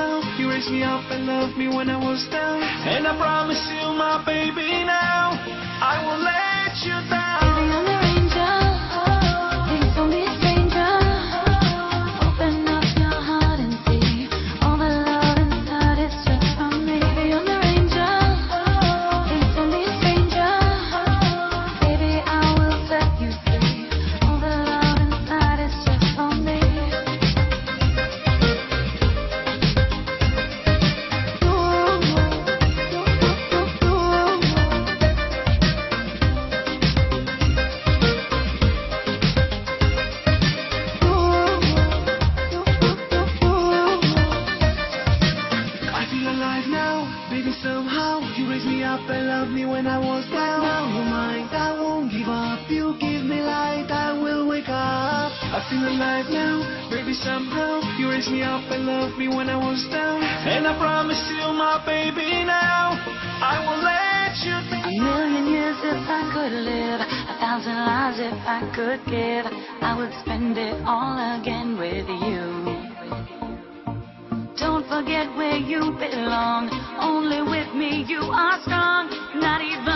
somehow you raised me up and loved me when I was down. And I promise you, my baby, now I won't let you down. Baby, I'm your angel. Please don't be a stranger. Open up your heart and see all the love inside is just from me. Baby, I'm your angel. Please don't be a stranger. Baby, I will set you free. All the love inside is just from me. I feel alive now, baby, somehow you raised me up and loved me when I was down. Now you're mine, I won't give up. You give me light, I will wake up. I feel alive now, baby, somehow you raised me up and loved me when I was down. And I promise you, my baby, now I won't let you down. A million years if I could live, 1,000 lives if I could give, I would spend it all again with you. Don't forget where you belong. Only with me you are strong. Not even